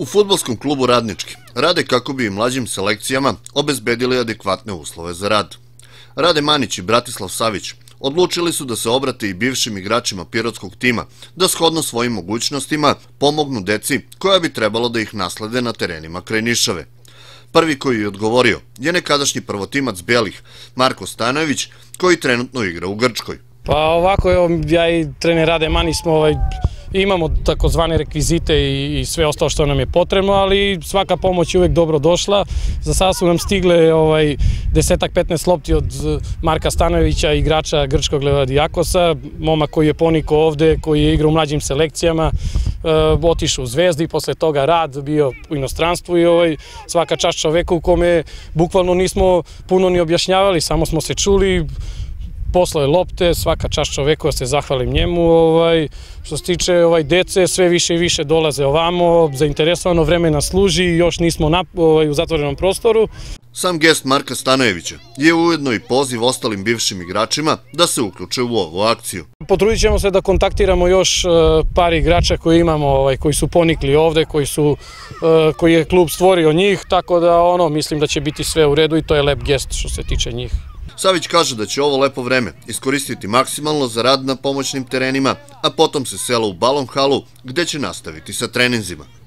U fudbalskom klubu Radnički rade kako bi i mlađim selekcijama obezbedili adekvatne uslove za rad. Rade Manić i Bratislav Savić odlučili su da se obrate i bivšim igračima pirotskog tima, da shodno svojim mogućnostima pomognu deci koja bi trebalo da ih naslede na terenima kraj Nišave. Prvi koji je odgovorio je nekadašnji prvotimac Belih, Marko Stanojević, koji trenutno igra u Grčkoj. Pa ovako, evo, ja i trener Rade Manić smo imamo takozvane rekvizite i sve ostalo što nam je potrebno, ali svaka pomoć je uvek dobro došla. Za sada su nam stigle 10-15 lopti od Marka Stanojevića, igrača grčkog Levadijakosa, momak koji je ponikao ovde, koji je igrao u mlađim selekcijama, otišao u Zvezdi, posle toga Rad, bio u inostranstvu i svaka čast čoveku u kome bukvalno nismo puno ni objašnjavali, samo smo se čuli. Poslao je lopte, svaka čast čoveku, da se zahvalim njemu. Što se tiče dece, sve više i više dolaze ovamo, zainteresovano vreme nas služi, još nismo u zatvorenom prostoru. Sam gest Marka Stanojevića je ujedno i poziv ostalim bivšim igračima da se uključe u ovu akciju. Potrudit ćemo se da kontaktiramo još par igrača koji imamo, koji su ponikli ovde, koji je klub stvorio njih, tako da mislim da će biti sve u redu i to je lep gest što se tiče njih. Savić kaže da će ovo lepo vreme iskoristiti maksimalno za rad na pomoćnim terenima, a potom se sela u balon halu gde će nastaviti sa treninzima.